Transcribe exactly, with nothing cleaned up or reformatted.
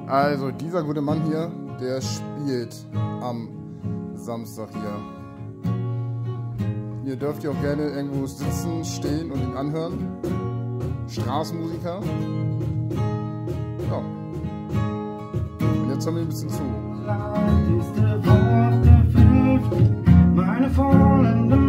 Also dieser gute Mann hier, der spielt am Samstag hier. Ihr dürft ihr auch gerne irgendwo sitzen, stehen und ihn anhören. Straßenmusiker. Ja. Und jetzt hören wir ein bisschen zu. Meine